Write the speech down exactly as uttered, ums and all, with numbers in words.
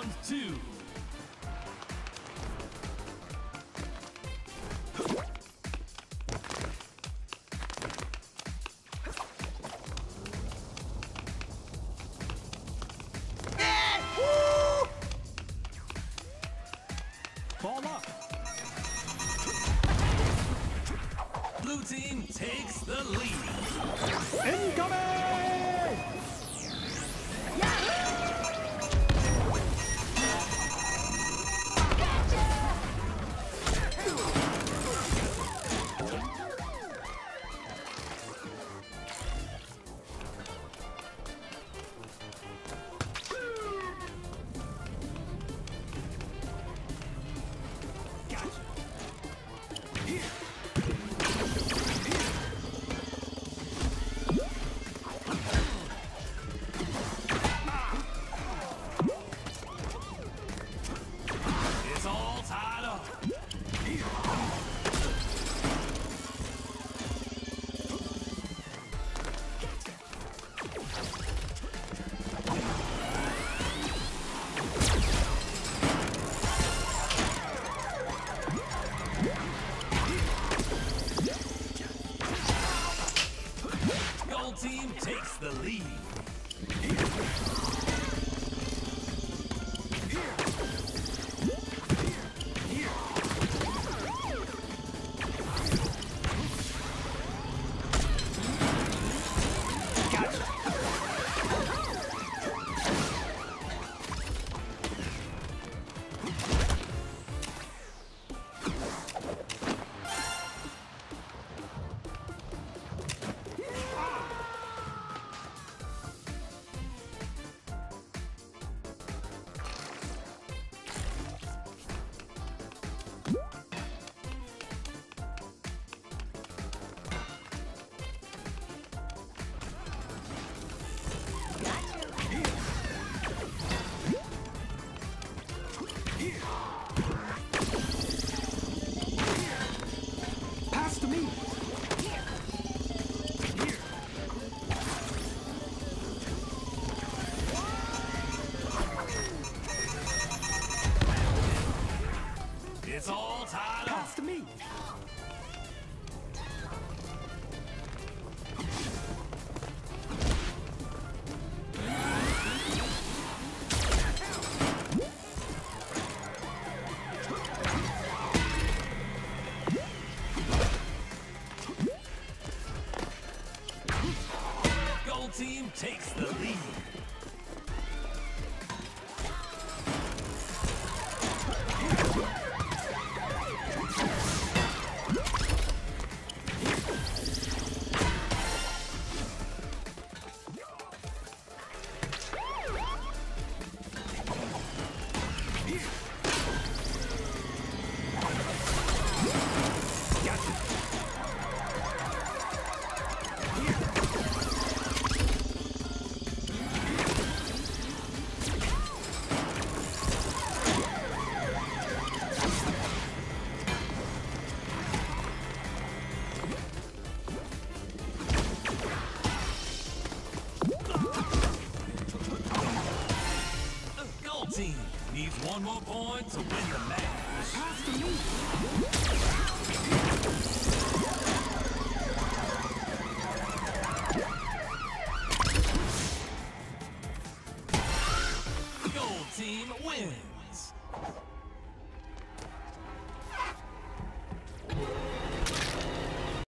Round two. Ball up. Blue team takes the lead. Incoming! It's all tied up. Gold team takes the lead. Pass to me. It's all tied up. Pass to me. Gold team takes the lead. Gold team needs one more point to win the match. Pass to me. Gold team wins.